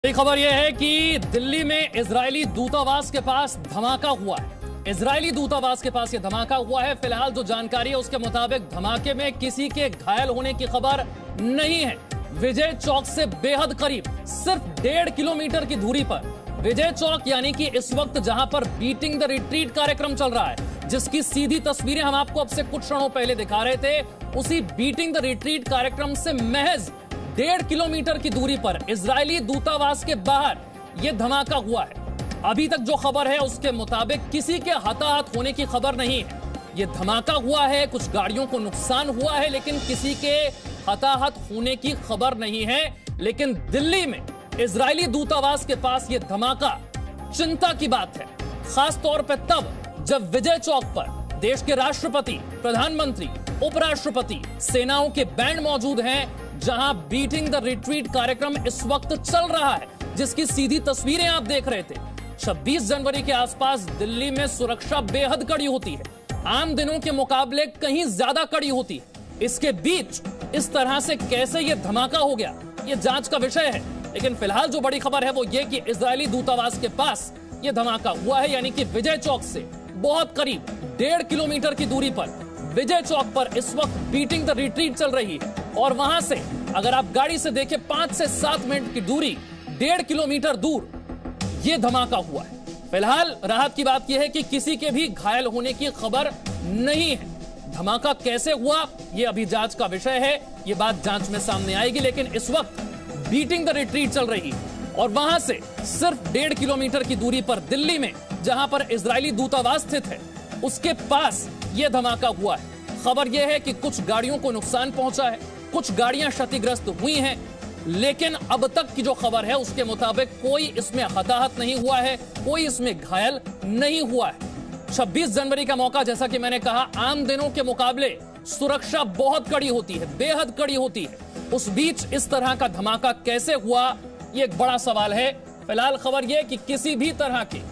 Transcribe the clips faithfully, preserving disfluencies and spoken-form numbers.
बड़ी खबर यह है कि दिल्ली में इजरायली दूतावास के पास धमाका हुआ है। इजरायली दूतावास के पास यह धमाका हुआ है। फिलहाल जो जानकारी है उसके मुताबिक धमाके में किसी के घायल होने की खबर नहीं है। विजय चौक से बेहद करीब, सिर्फ डेढ़ किलोमीटर की दूरी पर विजय चौक, यानी कि इस वक्त जहां पर बीटिंग द रिट्रीट कार्यक्रम चल रहा है, जिसकी सीधी तस्वीरें हम आपको अब से कुछ क्षणों पहले दिखा रहे थे, उसी बीटिंग द रिट्रीट कार्यक्रम से महज डेढ़ किलोमीटर की दूरी पर इजरायली दूतावास के बाहर यह धमाका हुआ है। अभी तक जो खबर है उसके मुताबिक किसी के हताहत होने की खबर नहीं है। यह धमाका हुआ है, कुछ गाड़ियों को नुकसान हुआ है, लेकिन किसी के हताहत होने की खबर नहीं है। लेकिन दिल्ली में इजरायली दूतावास के पास यह धमाका चिंता की बात है, खास तौर पर तब जब विजय चौक पर देश के राष्ट्रपति, प्रधानमंत्री, उपराष्ट्रपति, सेनाओं के बैंड मौजूद हैं, जहां बीटिंग द रिट्रीट कार्यक्रम इस वक्त चल रहा है, जिसकी सीधी तस्वीरें आप देख रहे थे। छब्बीस जनवरी के आसपास दिल्ली में सुरक्षा बेहद कड़ी होती है, आम दिनों के मुकाबले कहीं ज्यादा कड़ी होती है। इसके बीच इस तरह से कैसे यह धमाका हो गया, यह जांच का विषय है। लेकिन फिलहाल जो बड़ी खबर है वो ये कि इजरायली दूतावास के पास यह धमाका हुआ है, यानी कि विजय चौक से बहुत करीब डेढ़ किलोमीटर की दूरी पर विजय चौक पर इस वक्त बीटिंग द रिट्रीट चल रही है। और वहां से अगर आप गाड़ी से देखें, पांच से सात मिनट की दूरी, डेढ़ किलोमीटर दूर यह धमाका हुआ है। फिलहाल राहत की बात यह है कि किसी के भी घायल होने की खबर नहीं है। धमाका कैसे हुआ यह अभी जांच का विषय है, यह बात जांच में सामने आएगी। लेकिन इस वक्त बीटिंग द रिट्रीट चल रही है और वहां से सिर्फ डेढ़ किलोमीटर की दूरी पर दिल्ली में, जहां पर इजरायली दूतावास स्थित है, उसके पास यह धमाका हुआ है। खबर यह है कि कुछ गाड़ियों को नुकसान पहुंचा है, कुछ गाड़ियां क्षतिग्रस्त हुई हैं, लेकिन अब तक की जो खबर है उसके मुताबिक कोई इसमें हताहत नहीं हुआ है, कोई इसमें घायल नहीं हुआ है। छब्बीस जनवरी का मौका, जैसा कि मैंने कहा, आम दिनों के मुकाबले सुरक्षा बहुत कड़ी होती है, बेहद कड़ी होती है। उस बीच इस तरह का धमाका कैसे हुआ, यह एक बड़ा सवाल है। फिलहाल खबर यह कि किसी भी तरह की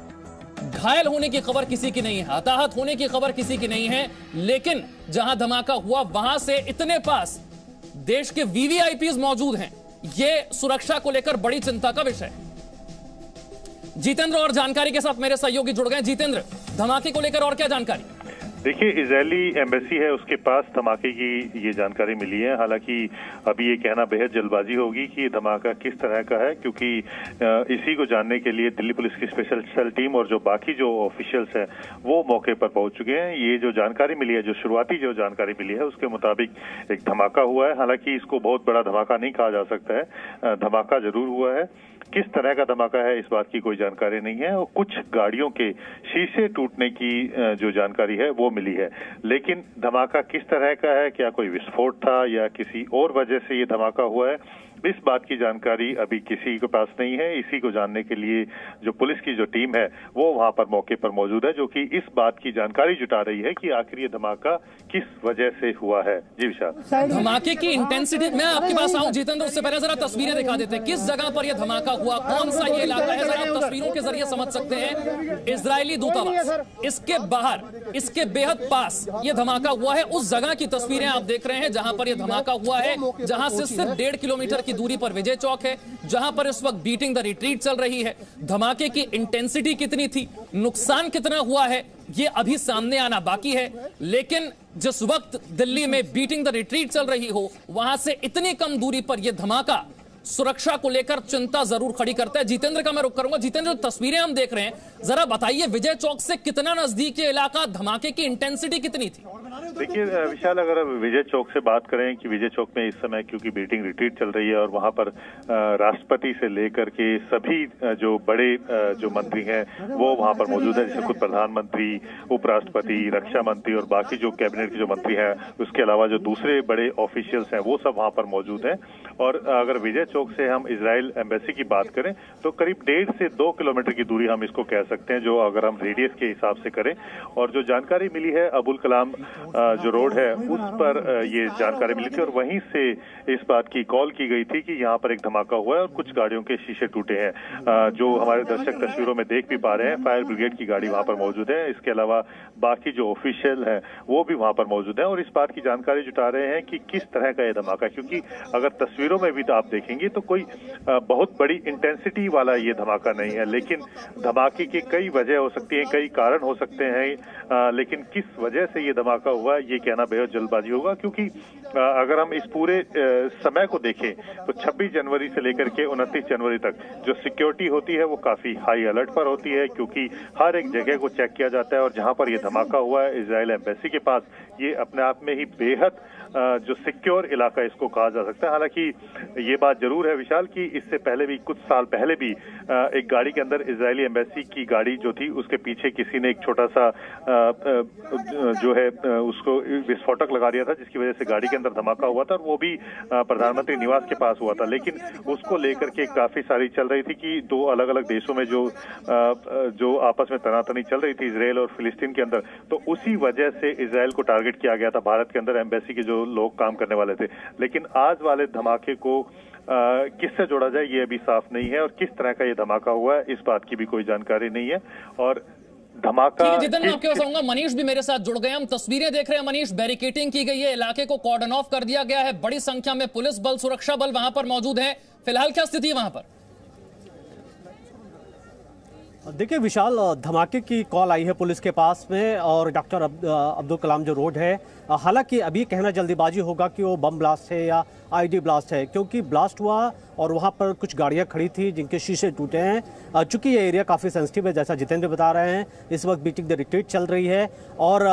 घायल होने की खबर किसी की नहीं है, हताहत होने की खबर किसी की नहीं है। लेकिन जहां धमाका हुआ वहां से इतने पास देश के वीवीआईपीज मौजूद हैं, यह सुरक्षा को लेकर बड़ी चिंता का विषय है। जितेंद्र और जानकारी के साथ मेरे सहयोगी जुड़ गए। जितेंद्र, धमाके को लेकर और क्या जानकारी? देखिए, इजरायली एम्बेसी है, उसके पास धमाके की ये जानकारी मिली है। हालांकि अभी ये कहना बेहद जल्दबाजी होगी कि धमाका किस तरह का है, क्योंकि इसी को जानने के लिए दिल्ली पुलिस की स्पेशल सेल टीम और जो बाकी जो ऑफिशियल्स हैं वो मौके पर पहुंच चुके हैं। ये जो जानकारी मिली है, जो शुरुआती जो जानकारी मिली है, उसके मुताबिक एक धमाका हुआ है। हालांकि इसको बहुत बड़ा धमाका नहीं कहा जा सकता है, धमाका जरूर हुआ है। किस तरह का धमाका है इस बात की कोई जानकारी नहीं है, और कुछ गाड़ियों के शीशे टूटने की जो जानकारी है वो मिली है। लेकिन धमाका किस तरह का है, क्या कोई विस्फोट था या किसी और वजह से ये धमाका हुआ है, इस बात की जानकारी अभी किसी के पास नहीं है। इसी को जानने के लिए जो पुलिस की जो टीम है वो वहां पर मौके पर मौजूद है, जो कि इस बात की जानकारी जुटा रही है कि आखिर ये धमाका किस वजह से हुआ है। जी विशाल, धमाके की इंटेंसिटी, मैं आपके पास आऊं जितेंद्र, उससे पहले जरा तस्वीरें दिखा देते हैं। किस जगह पर यह धमाका हुआ, कौन सा ये इलाका है, जरा आप तस्वीरों के जरिए समझ सकते हैं। इजरायली दूतावास, इसके बाहर, इसके बेहद पास यह धमाका हुआ है। उस जगह की तस्वीरें आप देख रहे हैं जहां पर यह धमाका हुआ है, जहां से सिर्फ डेढ़ किलोमीटर की दूरी पर विजय चौक है, जहां पर इस वक्त बीटिंग द रिट्रीट चल रही है। धमाके की इंटेंसिटी कितनी थी, नुकसान कितना हुआ है, यह अभी सामने आना बाकी है। लेकिन जिस वक्त दिल्ली में बीटिंग द रिट्रीट चल रही हो, वहां से इतनी कम दूरी पर यह धमाका सुरक्षा को लेकर चिंता जरूर खड़ी करता है। जितेंद्र का मैं रुख करूंगा। जितेंद्र, जो तस्वीरें हम देख रहे हैं, जरा बताइए विजय चौक से कितना नजदीक ये इलाका, धमाके की इंटेंसिटी कितनी थी? देखिए विशाल, अगर विजय चौक से बात करें कि विजय चौक में इस समय क्योंकि बीटिंग रिट्रीट चल रही है और वहां पर राष्ट्रपति से लेकर के सभी जो बड़े जो मंत्री हैं वो वहां पर मौजूद है, जैसे खुद प्रधानमंत्री, उपराष्ट्रपति, रक्षा मंत्री और बाकी जो कैबिनेट के जो मंत्री हैं, उसके अलावा जो दूसरे बड़े ऑफिशियल्स हैं वो सब वहां पर मौजूद हैं। और अगर विजय चौक से हम इजराइल एम्बेसी की बात करें तो करीब डेढ़ से दो किलोमीटर की दूरी हम इसको कह सकते हैं, जो अगर हम रेडियस के हिसाब से करें। और जो जानकारी मिली है, अबुल कलाम जो रोड है उस पर ये जानकारी मिली थी और वहीं से इस बात की कॉल की गई थी कि यहाँ पर एक धमाका हुआ है और कुछ गाड़ियों के शीशे टूटे हैं। जो हमारे दर्शक तस्वीरों में देख भी पा रहे हैं, फायर ब्रिगेड की गाड़ी वहां पर मौजूद है। इसके अलावा बाकी जो ऑफिशियल है वो भी वहां पर मौजूद है और इस बात की जानकारी जुटा रहे हैं कि किस तरह का ये धमाका, क्योंकि अगर तस्वीरों में भी तो आप देखेंगे तो कोई बहुत बड़ी इंटेंसिटी वाला ये धमाका नहीं है, लेकिन धमाके की कई वजह हो सकती है, कई कारण हो सकते हैं, लेकिन किस वजह से ये धमाका हुआ ये कहना बेहद जल्दबाजी होगा। क्योंकि अगर हम इस पूरे समय को देखें तो छब्बीस जनवरी से लेकर के उनतीस जनवरी तक जो सिक्योरिटी होती है वो काफी हाई अलर्ट पर होती है, क्योंकि हर एक जगह को चेक किया जाता है। और जहां पर यह धमाका हुआ है इजराइल एम्बेसी के पास, ये अपने आप में ही बेहद जो सिक्योर इलाका इसको कहा जा सकता है। हालांकि ये बात जरूर है विशाल कि इससे पहले भी, कुछ साल पहले भी एक गाड़ी के अंदर इजरायली एम्बेसी की गाड़ी जो थी उसके पीछे किसी ने एक छोटा सा जो है उसको विस्फोटक लगा दिया था, जिसकी वजह से गाड़ी के अंदर धमाका हुआ था और वो भी प्रधानमंत्री निवास के पास हुआ था। लेकिन उसको लेकर के काफी सारी चल रही थी कि दो अलग अलग देशों में जो जो आपस में तनातनी चल रही थी इजराइल और फिलिस्तीन के अंदर, तो उसी वजह से इजराइल को टारगेट किया गया था भारत के अंदर एम्बेसी के जो लोग काम करने वाले थे। लेकिन आज वाले धमाके को किससे जोड़ा जाए ये अभी साफ नहीं है और किस तरह का ये धमाका हुआ है इस बात की भी कोई जानकारी नहीं है। और धमाका जितन मैं आपके पास आऊंगा, मनीष भी मेरे साथ जुड़ गए। हम तस्वीरें देख रहे हैं मनीष, बैरिकेटिंग की गई है, इलाके को कॉर्डन ऑफ कर दिया गया है, बड़ी संख्या में पुलिस बल, सुरक्षा बल वहां पर मौजूद है। फिलहाल क्या स्थिति है वहां पर? देखिए विशाल, धमाके की कॉल आई है पुलिस के पास में और डॉक्टर अब्दुल कलाम जो रोड है, हालांकि अभी कहना जल्दीबाजी होगा कि वो बम ब्लास्ट है या आईडी ब्लास्ट है, क्योंकि ब्लास्ट हुआ और वहाँ पर कुछ गाड़ियाँ खड़ी थी जिनके शीशे टूटे हैं। चूंकि ये एरिया काफ़ी सेंसिटिव है, जैसा जितेंद्र बता रहे हैं, इस वक्त बीटिंग द रिट्रीट चल रही है और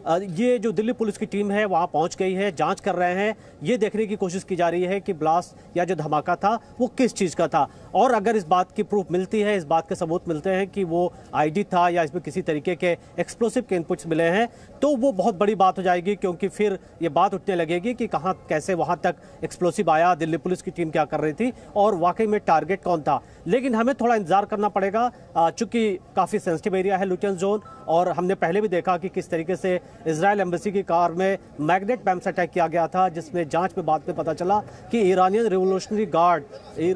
ये जो दिल्ली पुलिस की टीम है वहाँ पहुँच गई है, जांच कर रहे हैं, ये देखने की कोशिश की जा रही है कि ब्लास्ट या जो धमाका था वो किस चीज़ का था। और अगर इस बात की प्रूफ मिलती है, इस बात के सबूत मिलते हैं कि वो आईडी था या इसमें किसी तरीके के एक्सप्लोसिव के इनपुट्स मिले हैं, तो वो बहुत बड़ी बात हो जाएगी, क्योंकि फिर ये बात उठने लगेगी कि कहाँ कैसे वहाँ तक एक्सप्लोसिव आया, दिल्ली पुलिस की टीम क्या कर रही थी और वाकई में टारगेट कौन था। लेकिन हमें थोड़ा इंतजार करना पड़ेगा, चूंकि काफ़ी सेंसिटिव एरिया है लुटियन जोन, और हमने पहले भी देखा कि किस तरीके से इजराइल एम्बेसी की कार में मैग्नेट बम से अटैक किया गया था, जिसमें जांच में बाद में पता चला कि ईरानियन रिवोल्यूशनरी गार्ड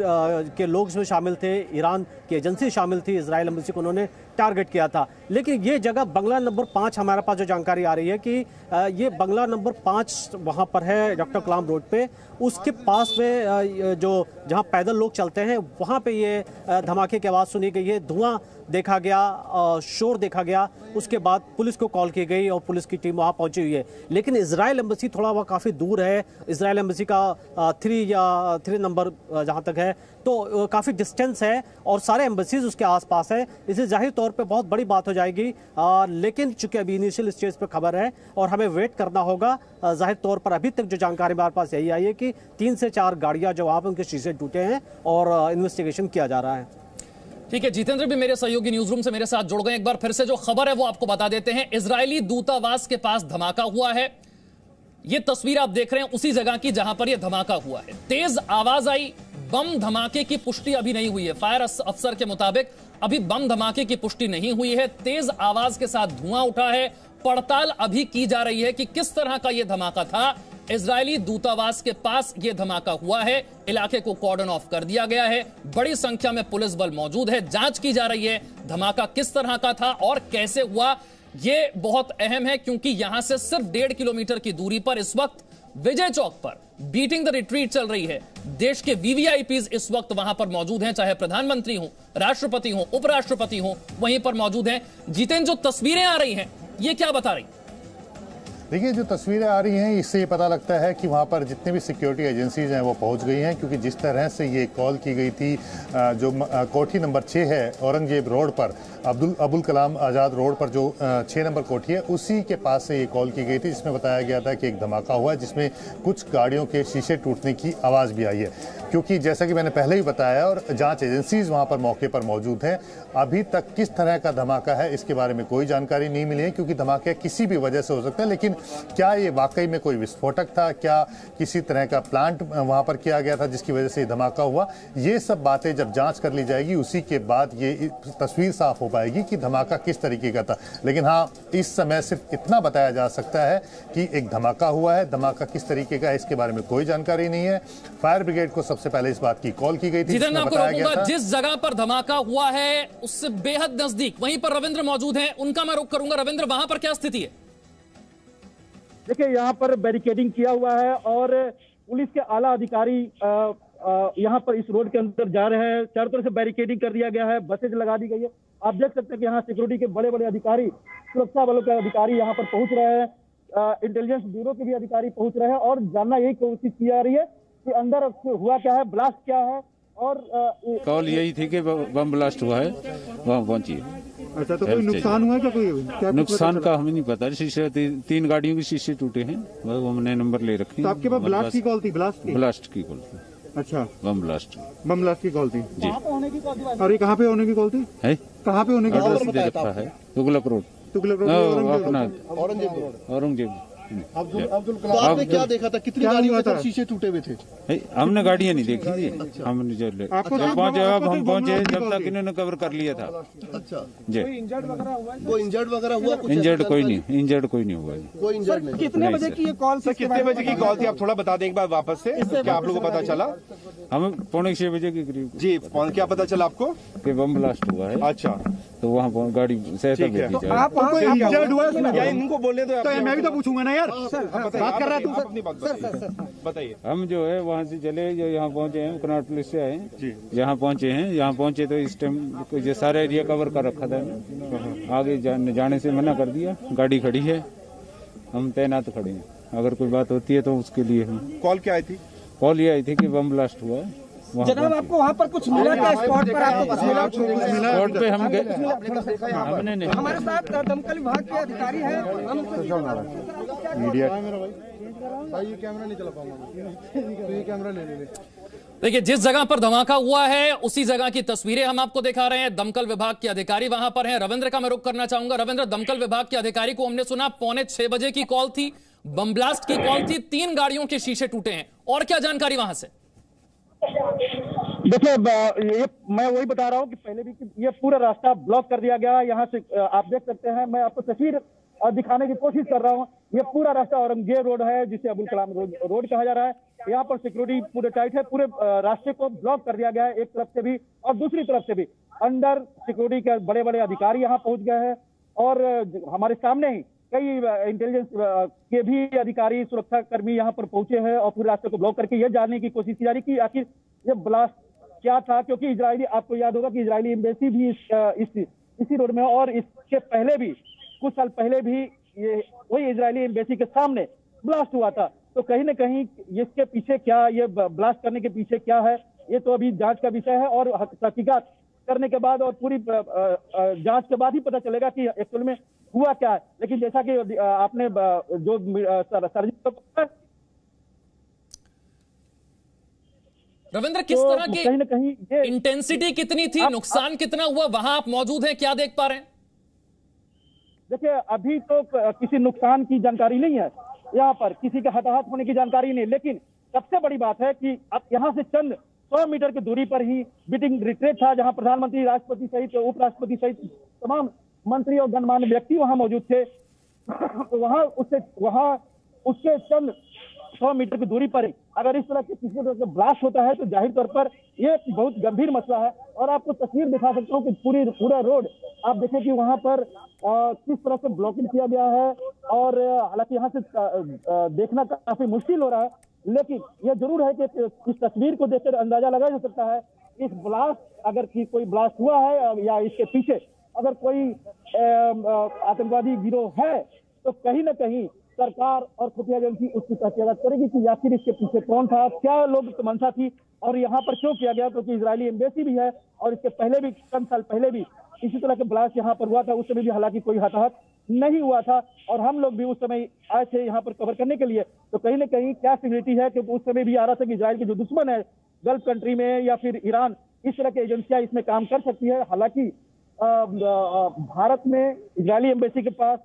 के लोग इसमें शामिल थे, ईरान की एजेंसी शामिल थी, इजराइल एम्बेसी को उन्होंने टारगेट किया था। लेकिन ये जगह बंगला नंबर पाँच, हमारे पास जो जानकारी आ रही है कि ये बंगला नंबर पाँच वहाँ पर है डॉक्टर कलाम रोड पे, उसके पास में जो जहाँ पैदल लोग चलते हैं वहाँ पे ये धमाके की आवाज़ सुनी गई है, धुआं देखा गया, शोर देखा गया। उसके बाद पुलिस को कॉल की गई और पुलिस की टीम वहाँ पहुँची हुई है। लेकिन इजराइल एम्बेसी थोड़ा वह काफ़ी दूर है, इजराइल एम्बेसी का थ्री या थ्री नंबर जहाँ तक है तो काफ़ी डिस्टेंस है और सारे एम्बेसीज उसके आसपास है, इसे जाहिर तौर पे बहुत बड़ी बात हो जाएगी। आ, लेकिन चूंकि अभी इनिशियल स्टेज पे खबर है और हमें वेट करना होगा। जाहिर तौर पर अभी तक जो जानकारी हमारे पास यही आई है कि तीन से चार गाड़ियाँ जो वहाँ पर उनके शीशे टूटे हैं और इन्वेस्टिगेशन किया जा रहा है। ठीक है, जितेंद्र भी मेरे सहयोगी न्यूज रूम से मेरे साथ जुड़ गए। एक बार फिर से जो खबर है वो आपको बता देते हैं। इजरायली दूतावास के पास धमाका हुआ है। ये तस्वीर आप देख रहे हैं उसी जगह की जहां पर यह धमाका हुआ है। तेज आवाज आई, बम धमाके की पुष्टि अभी नहीं हुई है। फायर अफसर के मुताबिक अभी बम धमाके की पुष्टि नहीं हुई है। तेज आवाज के साथ धुआं उठा है। पड़ताल अभी की जा रही है कि किस तरह का यह धमाका था। इजरायली दूतावास के पास यह धमाका हुआ है, इलाके को कॉर्डन ऑफ कर दिया गया है, बड़ी संख्या में पुलिस बल मौजूद है, जांच की जा रही है धमाका किस तरह का था और कैसे हुआ। यह बहुत अहम है क्योंकि यहां से सिर्फ डेढ़ किलोमीटर की दूरी पर इस वक्त विजय चौक पर बीटिंग द रिट्रीट चल रही है। देश के वीवीआईपीज इस वक्त वहां पर मौजूद हैं, चाहे प्रधानमंत्री हो, राष्ट्रपति हो, उपराष्ट्रपति हो, वहीं पर मौजूद हैं। जितेंद्र, जो तस्वीरें आ रही हैं ये क्या बता रही? देखिए, जो तस्वीरें आ रही हैं इससे ये पता लगता है कि वहाँ पर जितने भी सिक्योरिटी एजेंसीज हैं वो पहुँच गई हैं, क्योंकि जिस तरह से ये कॉल की गई थी, जो कोठी नंबर छः है औरंगजेब रोड पर, अब्दुल अबुल कलाम आज़ाद रोड पर जो छः नंबर कोठी है, उसी के पास से ये कॉल की गई थी, जिसमें बताया गया था कि एक धमाका हुआ है जिसमें कुछ गाड़ियों के शीशे टूटने की आवाज़ भी आई है। क्योंकि जैसा कि मैंने पहले ही बताया और जांच एजेंसीज वहाँ पर मौके पर मौजूद हैं, अभी तक किस तरह का धमाका है इसके बारे में कोई जानकारी नहीं मिली है, क्योंकि धमाके किसी भी वजह से हो सकता है। लेकिन क्या ये वाकई में कोई विस्फोटक था, क्या किसी तरह का प्लांट वहां पर किया गया था जिसकी वजह से धमाका हुआ। ये सब बातें जब जांच कर ली जाएगी उसी के बाद ये तस्वीर साफ हो पाएगी कि धमाका किस तरीके का था। लेकिन हाँ, इस समय सिर्फ इतना बताया जा सकता है कि एक धमाका हुआ है। धमाका किस तरीके का है इसके बारे में कोई जानकारी नहीं है। फायर ब्रिगेड को सबसे पहले इस बात की कॉल की गई थी, जिसमें बताया गया था जिस जगह पर धमाका हुआ है उससे बेहद नजदीक वहीं पर रविंद्र मौजूद हैं, उनका मैं रुख करूंगा। रविंद्र, वहां पर क्या स्थिति है? देखिए, यहाँ पर बैरिकेडिंग किया हुआ है और पुलिस के आला अधिकारी यहाँ पर इस रोड के अंदर जा रहे हैं। चारों तरफ से बैरिकेडिंग कर दिया गया है, बसेज लगा दी गई है। आप देख सकते हैं कि यहाँ सिक्योरिटी के बड़े बड़े अधिकारी, सुरक्षा बलों के अधिकारी यहाँ पर पहुंच रहे हैं, इंटेलिजेंस ब्यूरो के भी अधिकारी पहुंच रहे हैं और जानना यही कोशिश की जा रही है कि अंदर हुआ क्या है, ब्लास्ट क्या है। और कॉल यही थी कि बम ब्लास्ट हुआ है, वहाँ पहुंची। अच्छा, तो कोई नुकसान हुआ है क्या? कोई क्या नुकसान का हमें नहीं पता। शीशे ती, तीन गाड़ियों के शीशे टूटे हैं, वो हमने नंबर ले रखे। तो आपके पास ब्लास्ट की कॉल थी? ब्लास्ट की ब्लास्ट की कॉल थी। अच्छा, बम ब्लास्ट बम ब्लास्ट की कॉल थी जी। और ये कहाँ पे होने की कॉल थी? है कहाँ पे होने की कॉल है? तुगलक रोड। तुगलक रोड, अपना औरंगजेब। अब्दुल अब्दुल कलाम आपने क्या देखा था? कितनी गाड़ियों के शीशे टूटे हुए थे? हमने गाड़ियां नहीं देखी थी। हमने जब पहुंचे, अब हम पहुंचे जब तक इन्होंने कवर कर लिया था। अच्छा वो जी। इंजर्ड वगैरह हुआ? वो इंजर्ड वगैरह हुआ? इंजर्ड कोई नहीं, इंजर्ड कोई नहीं हुआ। कोई इंजर्ड नहीं। कितने बजे की ये कॉल? सर, कितने बजे की कॉल थी? आप थोड़ा बता दें एक बार वापस से, क्या आप लोगों को पता चला? हमें पौने छह बजे के करीब जी। क्या पता चला आपको? कि बम ब्लास्ट हुआ है। अच्छा, तो वहाँ गाड़ी सहसा भेजी जाए। आप वहाँ इंजर्ड हुआ है? इनको बोलने दो, तो मैं भी तो पूछूंगा ना यार, बात कर रहा तू। अपनी बात बताइए। हम जो है वहाँ से चले, जो यहाँ पहुँचे हैं, कनाट पुलिस से आए जी। यहाँ पहुँचे हैं, यहाँ पहुँचे तो इस टाइम ये सारा एरिया कवर कर रखा था। आगे जाने, जाने से मना कर दिया। गाड़ी खड़ी है, हम तैनात खड़े हैं। अगर कोई बात होती है तो उसके लिए हम। कॉल क्या आई थी? कॉल ये आई थी कि बम ब्लास्ट हुआ है। जनाब, आपको वहाँ पर कुछ मिला क्या? स्पॉट पर आपको कुछ मिला? स्पॉट पे हम गए, हमने नहीं। हमारे साथ दमकल विभाग के अधिकारी हैं। मीडिया भाई ये कैमरा नहीं चला पाऊंगा, ये कैमरा ले ले। देखिए, जिस जगह पर धमाका हुआ है उसी जगह की तस्वीरें हम आपको दिखा रहे हैं। दमकल विभाग के अधिकारी वहां पर हैं। रविंद्र का मैं रुख करना चाहूंगा। रविंद्र, दमकल विभाग के अधिकारी को हमने सुना पौने छह बजे की कॉल थी, बम ब्लास्ट की कॉल थी, तीन गाड़ियों के शीशे टूटे हैं, और क्या जानकारी वहां से? देखिए, ये मैं वही बता रहा हूँ कि पहले भी कि ये पूरा रास्ता ब्लॉक कर दिया गया। यहाँ से आप देख सकते हैं, मैं आपको तस्वीर दिखाने की कोशिश कर रहा हूँ। ये पूरा रास्ता औरंगजेब रोड है, जिसे अब्दुल कलाम रोड, रोड कहा जा रहा है। यहाँ पर सिक्योरिटी पूरे टाइट है, पूरे रास्ते को ब्लॉक कर दिया गया है, एक तरफ से भी और दूसरी तरफ से भी। अंडर सिक्योरिटी के बड़े बड़े अधिकारी यहाँ पहुंच गए हैं और हमारे सामने ही कई इंटेलिजेंस के भी अधिकारी, सुरक्षा कर्मी यहाँ पर पहुंचे हैं और पूरे रास्ते को ब्लॉक करके ये जानने की कोशिश की जा रही है कि आखिर ये ब्लास्ट क्या था। क्योंकि इजरायली, आपको याद होगा कि इजरायली एम्बेसी भी इस, इस इसी रोड में, और इसके पहले भी कुछ साल पहले भी ये वही इजरायली एम्बेसी के सामने ब्लास्ट हुआ था। तो कहीं ना कहीं इसके पीछे क्या, ये ब्लास्ट करने के पीछे क्या है, ये तो अभी जांच का विषय है और तहकीकात करने के बाद और पूरी जांच के बाद ही पता चलेगा कि एक्चुअल में हुआ क्या है। लेकिन जैसा कि आपने जो सर, रविंद्र, किस तरह की कहीं ना कहीं ये इंटेंसिटी कितनी थी, नुकसान कितना हुआ, वहां आप मौजूद हैं, क्या देख पा रहे हैं? देखिए, अभी तो किसी नुकसान की जानकारी नहीं है, यहाँ पर किसी के हताहत होने की जानकारी नहीं। लेकिन सबसे बड़ी बात है कि अब यहाँ से चंद सौ मीटर की दूरी पर ही बीटिंग रिट्रीट था, जहां प्रधानमंत्री, राष्ट्रपति सहित उपराष्ट्रपति सहित तमाम मंत्री और गणमान्य व्यक्ति वहां मौजूद थे। तो वहां उससे वहां उसके चंद सौ मीटर की दूरी पर ही अगर इस तरह के किसी तरह से ब्लास्ट होता है तो जाहिर तौर पर यह बहुत गंभीर मसला है। और आपको तस्वीर दिखा सकता हूँ कि पूरी पूरा रोड आप देखें कि वहां पर आ, किस तरह से ब्लॉकिंग किया गया है। और हालांकि यहाँ से आ, देखना काफी मुश्किल हो रहा है, लेकिन यह जरूर है कि इस तस्वीर को देखकर अंदाजा लगाया जा सकता है इस ब्लास्ट, अगर की कोई ब्लास्ट हुआ है या इसके पीछे अगर कोई आतंकवादी गिरोह है तो कहीं ना कहीं सरकार और खुफिया एजेंसी उसकी तहकीकात करेगी कि आखिर इसके पीछे कौन था, क्या लोग मंशा थी और यहाँ पर क्यों किया गया। क्योंकि इजरायली एम्बेसी भी है और इसके पहले भी चंद साल पहले भी इसी तरह के ब्लास्ट यहाँ पर हुआ था, उस समय भी हालांकि कोई हताहत नहीं हुआ था और हम लोग भी उस समय आए थे यहाँ पर कवर करने के लिए। तो कहीं ना कहीं क्या सिमिलरिटी है, क्योंकि उस समय भी आ रहा था कि इजराइल के जो दुश्मन है गल्फ कंट्री में या फिर ईरान, इस तरह की एजेंसियां इसमें काम कर सकती है। हालांकि भारत में इजरायली एम्बेसी के पास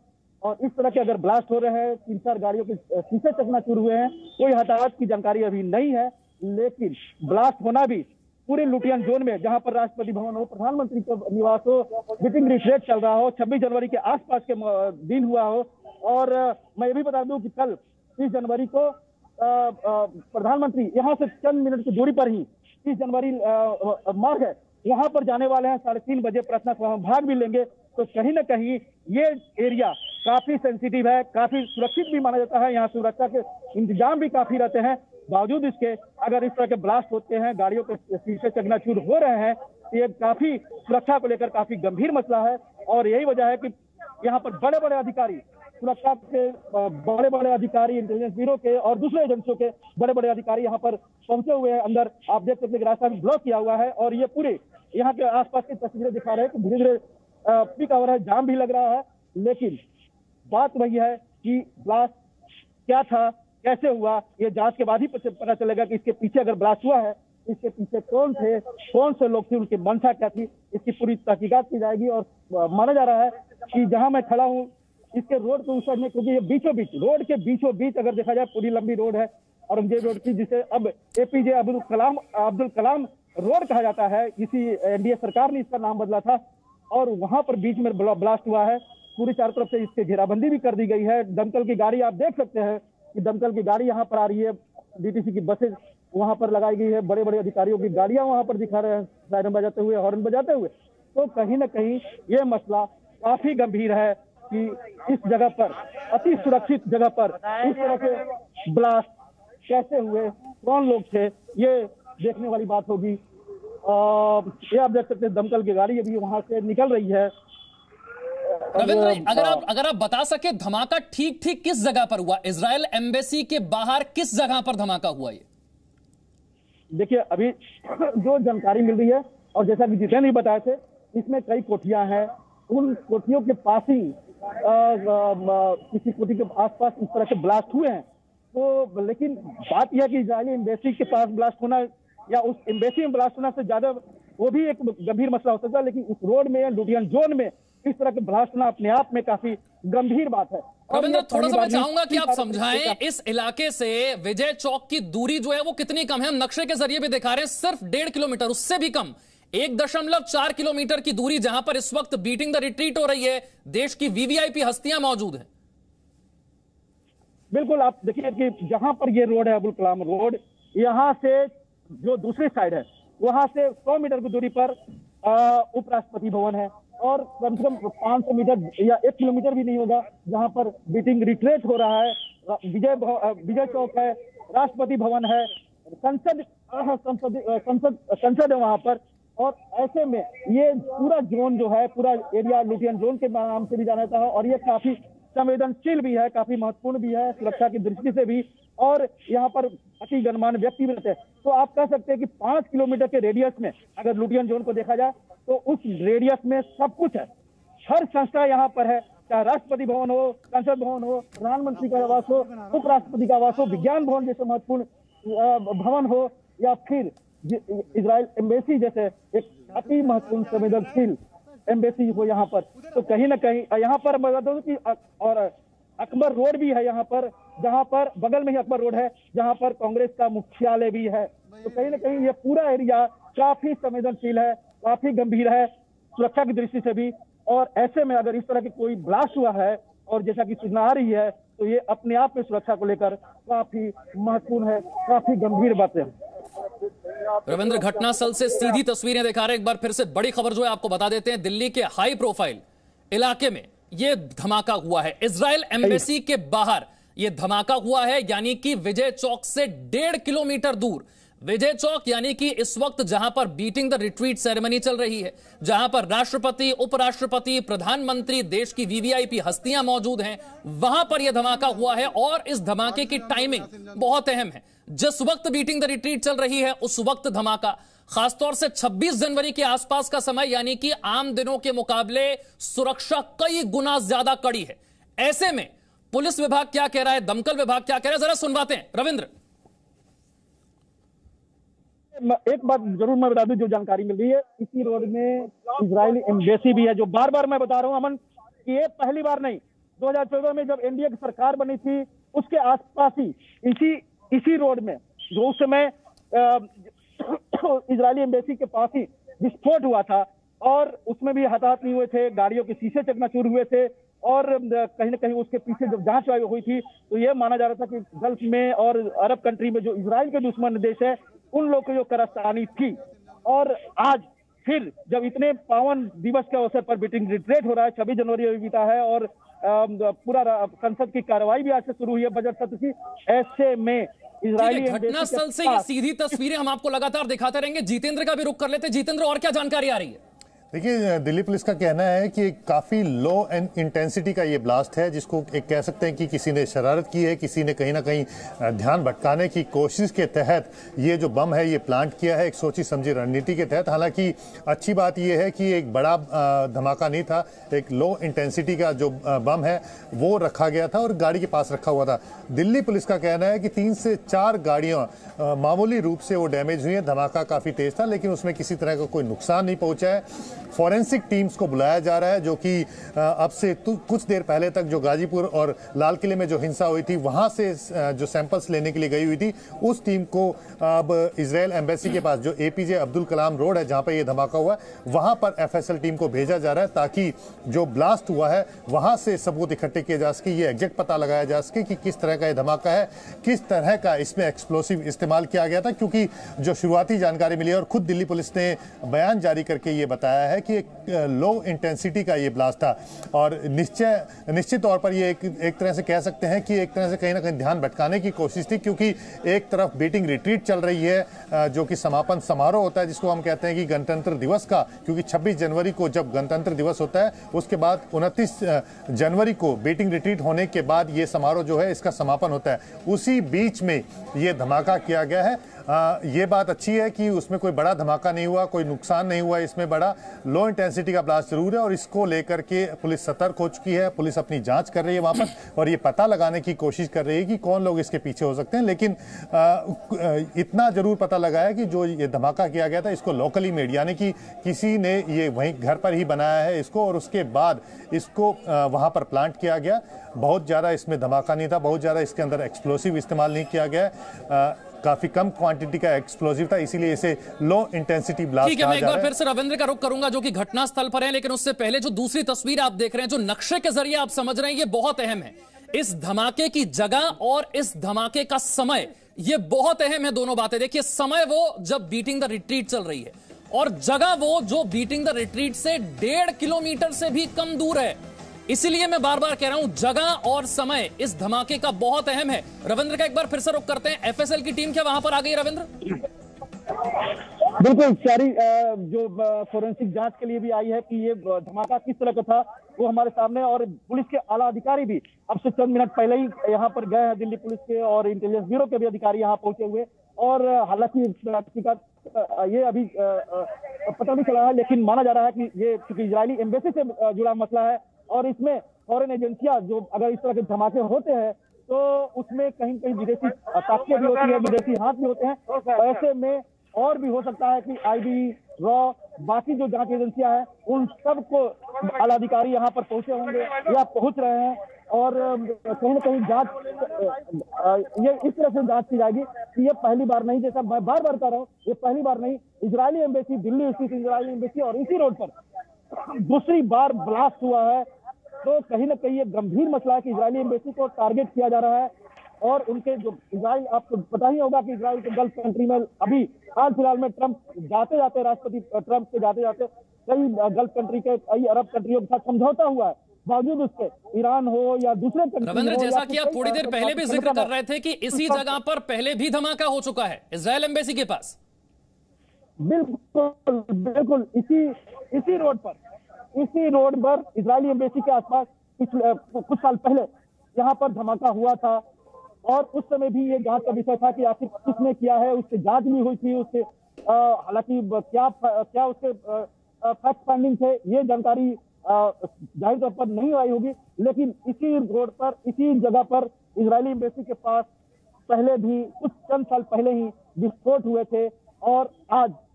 और इस तरह के अगर ब्लास्ट हो रहे हैं, तीन चार गाड़ियों के शीशे चकनाचूर हुए हैं, कोई हताहत की जानकारी अभी नहीं है। लेकिन ब्लास्ट होना भी पूरे लुटियन जोन में, जहां पर राष्ट्रपति भवन हो, प्रधानमंत्री का निवास हो, बीटिंग रिट्रीट चल रहा हो, छब्बीस जनवरी के आसपास के दिन हुआ हो। और मैं ये भी बता दूं कि कल तीस जनवरी को प्रधानमंत्री यहां से चंद मिनट की दूरी पर ही तीस जनवरी मार्ग है, वहां पर जाने वाले हैं। साढ़े तीन बजे प्रार्थना सभा में भाग भी लेंगे। तो कहीं ना कहीं ये एरिया काफी सेंसिटिव है, काफी सुरक्षित भी माना जाता है। यहाँ सुरक्षा के इंतजाम भी काफी रहते हैं। बावजूद इसके अगर इस तरह के ब्लास्ट होते हैं, गाड़ियों के शीशे चकनाचूर हो रहे हैं, ये काफी सुरक्षा को लेकर काफी गंभीर मसला है। और यही वजह है कि यहाँ पर बड़े बड़े अधिकारी, सुरक्षा के बड़े बड़े अधिकारी, इंटेलिजेंस ब्यूरो के और दूसरे एजेंसियों के बड़े बड़े अधिकारी यहाँ पर पहुंचे हुए हैं। अंदर आप देख सकते हैं रास्ता भी ब्लॉक किया हुआ है और ये पूरे यहाँ के आसपास की तस्वीरें दिखा रहे हैं कि धीरे धीरे पीक आवर है, जाम भी लग रहा है। लेकिन बात वही है कि ब्लास्ट क्या था, कैसे हुआ, ये जांच के बाद ही पता चलेगा कि इसके पीछे अगर ब्लास्ट हुआ है, इसके पीछे कौन थे, कौन से लोग थे, उनकी मंशा क्या थी, इसकी पूरी तहकीकात की जाएगी। और माना जा रहा है कि जहां मैं खड़ा हूं इसके रोड के उस साइड में, क्योंकि ये बीचों बीच रोड के बीचों बीच अगर देखा जाए पूरी लंबी रोड है औरंगजेब रोड की, जिसे अब एपीजे अब्दुल कलाम अब्दुल कलाम रोड कहा जाता है। इसी एनडीए सरकार ने इसका नाम बदला था और वहां पर बीच में ब्लास्ट हुआ है। पूरी चारों तरफ से इसकी घेराबंदी भी कर दी गई है। दमकल की गाड़ी आप देख सकते हैं कि दमकल की गाड़ी यहाँ पर आ रही है, डीटीसी की बसेज वहां पर लगाई गई है, बड़े बड़े अधिकारियों की गाड़ियां वहां पर दिखा रहे हैं सायरन बजाते हुए, हॉर्न बजाते हुए। तो कहीं ना कहीं ये मसला काफी गंभीर है कि इस जगह पर, अति सुरक्षित जगह पर इस तरह के ब्लास्ट कैसे हुए, कौन लोग थे, ये देखने वाली बात होगी। ये आप देख सकते हैं दमकल की गाड़ी अभी वहां से निकल रही है। रविंद्र, अगर आप अगर आप बता सके धमाका ठीक ठीक किस जगह पर हुआ, इजराइल एम्बेसी के बाहर किस जगह पर धमाका हुआ? ये देखिए अभी जो जानकारी मिल रही है और जैसा कि जितेंद्र भी बताए थे, इसमें कई कोठियां हैं, उन कोठियों के पास ही किसी कोठी के आसपास इस तरह के ब्लास्ट हुए हैं। तो लेकिन बात यह कि इजरायली एम्बेसी के पास ब्लास्ट होना या उस एम्बेसी में ब्लास्ट होना से ज्यादा वो भी एक गंभीर मसला हो सकता है, लेकिन इस रोड में, लुटियन जोन में इस तरह के ब्लास्ट होना अपने आप में काफी गंभीर बात है। रविंद्र, थोड़ा सा मैं चाहूंगा कि आप समझाएं इस इलाके से विजय चौक की दूरी जो है वो कितनी कम है? हम नक्शे के जरिए भी दिखा रहे हैं, सिर्फ डेढ़ किलोमीटर, उससे भी कम, एक दशमलव चार किलोमीटर की दूरी, जहां पर इस वक्त बीटिंग द रिट्रीट हो रही है, देश की वीवीआईपी हस्तियां मौजूद हैं। बिल्कुल, आप देखिए कि जहां पर ये रोड है अब्दुल कलाम रोड, यहां से जो दूसरी साइड है वहां से सौ मीटर की दूरी पर उपराष्ट्रपति भवन है और कम से कम पांच सौ मीटर या एक किलोमीटर भी नहीं होगा जहां पर बीटिंग रिट्रीट हो रहा है। विजय विजय चौक है, राष्ट्रपति भवन है, संसद संसद संसद संसद है वहां पर। और ऐसे में ये पूरा जोन जो है, पूरा एरिया लुटियन जोन के नाम से भी जाना जाता है और ये काफी संवेदनशील भी है, काफी महत्वपूर्ण भी है सुरक्षा की दृष्टि से भी। और यहाँ पर अति गणमान्य व्यक्ति भी रहते हैं। तो आप कह सकते हैं कि पांच किलोमीटर के रेडियस में अगर लुटियन जोन को देखा जाए तो उस रेडियस में सब कुछ है, हर संस्था यहाँ पर है, चाहे राष्ट्रपति भवन हो, संसद भवन हो, प्रधानमंत्री का आवास हो, उपराष्ट्रपति का आवास हो, विज्ञान भवन जैसे महत्वपूर्ण भवन हो, या फिर इजराइल एम्बेसी जैसे एक अति महत्वपूर्ण संवेदनशील एम्बेसी हो यहाँ पर। तो कहीं ना कहीं यहाँ पर मैं बता दूं कि और अकबर रोड भी है यहाँ पर, जहाँ पर बगल में ही अकबर रोड है, जहाँ पर कांग्रेस का मुख्यालय भी है। तो कहीं ना कहीं ये पूरा एरिया काफी संवेदनशील है, काफी गंभीर है सुरक्षा की दृष्टि से भी। और ऐसे में अगर इस तरह की कोई ब्लास्ट हुआ है और जैसा कि सूचना आ रही है, तो ये अपने आप में सुरक्षा को लेकर काफी महत्वपूर्ण है, काफी गंभीर बातें। रविंद्र, घटनास्थल से सीधी तस्वीरें दिखा रहे हैं। एक बार फिर से बड़ी खबर जो है आपको बता देते हैं, दिल्ली के हाई प्रोफाइल इलाके में यह धमाका हुआ है, इजराइल एम्बेसी के बाहर यह धमाका हुआ है, यानी कि विजय चौक से डेढ़ किलोमीटर दूर। विजय चौक यानी कि इस वक्त जहां पर बीटिंग द रिट्रीट सेरेमनी चल रही है, जहां पर राष्ट्रपति, उपराष्ट्रपति, प्रधानमंत्री, देश की वीवीआईपी हस्तियां मौजूद हैं, वहां पर यह धमाका हुआ है। और इस धमाके की टाइमिंग बहुत अहम है, जिस वक्त बीटिंग द रिट्रीट चल रही है उस वक्त धमाका, खासतौर से छब्बीस जनवरी के आसपास का समय, यानी कि आम दिनों के मुकाबले सुरक्षा कई गुना ज्यादा कड़ी है। ऐसे में पुलिस विभाग क्या कह रहा है, दमकल विभाग क्या कह रहा है, जरा सुनवाते हैं। रविंद्र, एक बात जरूर मैं बता दूं, जो जानकारी मिल रही है, इसी रोड में इजरायली एम्बेसी भी है, जो बार बार मैं बता रहा हूं अमन कि ये पहली बार नहीं, दो हज़ार चौदह में जब एनडीए की सरकार बनी थी उसके आसपास ही इसी इसी रोड में जो उस समय इजरायली एम्बेसी के पास ही विस्फोट हुआ था और उसमें भी हताहत नहीं हुए थे, गाड़ियों के शीशे चकनाचूर हुए थे और कहीं ना कहीं उसके पीछे जब जांच हुई थी तो ये माना जा रहा था कि गल्फ में और अरब कंट्री में जो इजराइल के दुश्मन देश है उन लोगों की जो कारस्तानी थी। और आज फिर जब इतने पावन दिवस के अवसर पर बीटिंग रिट्रीट हो रहा है, छब्बीस जनवरी अभी बीता है और पूरा संसद की कार्रवाई भी आज से शुरू हुई है बजट सत्र की, ऐसे में इजरायली घटनास्थल से ये सीधी तस्वीरें हम आपको लगातार दिखाते रहेंगे। जितेंद्र का भी रुख कर लेते। जितेंद्र, और क्या जानकारी आ रही है? देखिए, दिल्ली पुलिस का कहना है कि काफ़ी लो एंड इंटेंसिटी का ये ब्लास्ट है, जिसको एक कह सकते हैं कि किसी ने शरारत की है, किसी ने कहीं ना कहीं ध्यान भटकाने की कोशिश के तहत ये जो बम है ये प्लांट किया है, एक सोची समझी रणनीति के तहत। हालांकि अच्छी बात ये है कि एक बड़ा धमाका नहीं था, एक लो इंटेंसिटी का जो बम है वो रखा गया था और गाड़ी के पास रखा हुआ था। दिल्ली पुलिस का कहना है कि तीन से चार गाड़ियाँ मामूली रूप से वो डैमेज हुई है। धमाका काफ़ी तेज था लेकिन उसमें किसी तरह का कोई नुकसान नहीं पहुँचा है। फॉरेंसिक टीम्स को बुलाया जा रहा है जो कि अब से कुछ देर पहले तक जो गाजीपुर और लाल किले में जो हिंसा हुई थी वहां से जो सैंपल्स लेने के लिए गई हुई थी उस टीम को अब इजराइल एम्बेसी के पास जो एपीजे अब्दुल कलाम रोड है जहां पर यह धमाका हुआ है वहां पर एफएसएल टीम को भेजा जा रहा है ताकि जो ब्लास्ट हुआ है वहां से सबूत इकट्ठे किए जा सके, ये एग्जैक्ट पता लगाया जा सके कि किस तरह का यह धमाका है, किस तरह का इसमें एक्सप्लोसिव इस्तेमाल किया गया था। क्योंकि जो शुरुआती जानकारी मिली और खुद दिल्ली पुलिस ने बयान जारी करके ये बताया है कि एक लो इंटेंसिटी का ये ब्लास्ट था और निश्चय निश्चित तौर पर ये एक, एक तरह से कह सकते हैं कि एक तरह से कहीं ना कहीं ध्यान भटकाने की कोशिश थी। क्योंकि एक तरफ बीटिंग रिट्रीट चल रही है जो कि समापन समारोह होता है जिसको हम कहते हैं कि गणतंत्र दिवस का, क्योंकि छब्बीस जनवरी को जब गणतंत्र दिवस होता है उसके बाद उनतीस जनवरी को बीटिंग रिट्रीट होने के बाद ये समारोह जो है इसका समापन होता है। उसी बीच में ये धमाका किया गया है। आ, ये बात अच्छी है कि उसमें कोई बड़ा धमाका नहीं हुआ, कोई नुकसान नहीं हुआ, इसमें बड़ा लो इंटेंसिटी का ब्लास्ट जरूर है और इसको लेकर के पुलिस सतर्क हो चुकी है। पुलिस अपनी जांच कर रही है वहां पर और ये पता लगाने की कोशिश कर रही है कि कौन लोग इसके पीछे हो सकते हैं। लेकिन आ, इतना जरूर पता लगा है कि जो ये धमाका किया गया था इसको लोकली मेड यानी कि किसी ने ये वहीं घर पर ही बनाया है इसको और उसके बाद इसको वहां पर प्लांट किया गया। बहुत ज़्यादा इसमें धमाका नहीं था, बहुत ज़्यादा इसके अंदर एक्सप्लोसिव इस्तेमाल नहीं किया गया है, काफी कम क्वांटिटी का एक्सप्लोसिव था, इसीलिए इसे लो इंटेंसिटी ब्लास्ट ठीक है। मैं एक बार फिर से रविंद्र का रुख करूंगा जो कि घटनास्थल पर है, लेकिन उससे पहले जो दूसरी तस्वीर आप देख रहे हैं, जो नक्शे के जरिए आप समझ रहे हैं, ये बहुत अहम है। इस धमाके की जगह और इस धमाके का समय, ये बहुत अहम है। दोनों बातें देखिए, समय वो जब बीटिंग द रिट्रीट चल रही है और जगह वो जो बीटिंग द रिट्रीट से डेढ़ किलोमीटर से भी कम दूर है। इसीलिए मैं बार बार कह रहा हूं जगह और समय इस धमाके का बहुत अहम है। रविंद्र का एक बार फिर से रुख करते हैं। एफएसएल की टीम क्या वहां पर आ गई रविंद्र? बिल्कुल, सारी जो फोरेंसिक जांच के लिए भी आई है कि ये धमाका किस तरह का था वो हमारे सामने, और पुलिस के आला अधिकारी भी अब से चंद मिनट पहले ही यहाँ पर गए हैं। दिल्ली पुलिस के और इंटेलिजेंस ब्यूरो के भी अधिकारी यहाँ पहुंचे हुए, और हालांकि ये अभी पता नहीं चला है लेकिन माना जा रहा है कि ये चूंकि इजरायली एम्बेसी से जुड़ा मसला है और इसमें फॉरेन एजेंसियां जो अगर इस तरह के धमाके होते हैं तो उसमें कहीं कहीं विदेशी ताकतें भी होती है, विदेशी हाथ भी होते हैं। ऐसे में और भी हो सकता है कि आईबी, रॉ, बाकी जो जांच एजेंसियां हैं उन सबको आला अधिकारी यहाँ पर पहुंचे होंगे या पहुंच रहे हैं और कहीं ना कहीं जांच ये इस तरह से जांच की जाएगी कि ये पहली बार नहीं, जैसा मैं बार बार कह रहा हूँ, ये पहली बार नहीं। इजरायली एम्बेसी, दिल्ली स्थित इजरायली एम्बेसी और इसी रोड पर दूसरी बार ब्लास्ट हुआ है, तो कहीं ना कहीं ये गंभीर मसला है कि इजरायली एम्बेसी को टारगेट किया जा रहा है। और उनके जो इजराइल, आपको पता ही होगा कि इजराइल के गल्फ कंट्री में अभी हाल फिलहाल में ट्रंप जाते जाते राष्ट्रपति ट्रंप के जाते जाते कई गल्फ कंट्री के, कई अरब कंट्रियों के साथ समझौता हुआ है, बावजूद उसके ईरान हो या दूसरे रविंद्र, जैसा कि आप थोड़ी देर पहले भी जिक्र कर रहे थे कि इसी जगह पर पहले भी धमाका हो चुका है इजराइल एम्बेसी के पास। बिल्कुल बिल्कुल, इसी इसी रोड पर इसी रोड पर इजरायली एम्बेसी के आसपास पिछले कुछ साल पहले यहाँ पर धमाका हुआ था और उस समय भी ये जांच का विषय था कि आखिर किसने किया है। उससे जांच भी हुई थी, उससे हालांकि क्या क्या उसके फैक्ट फाइंडिंग थे ये जानकारी जाहिर तौर पर नहीं आई होगी, लेकिन इसी रोड पर इसी जगह पर इजरायली एम्बेसी के पास पहले भी कुछ चंद साल पहले ही विस्फोट हुए थे और आज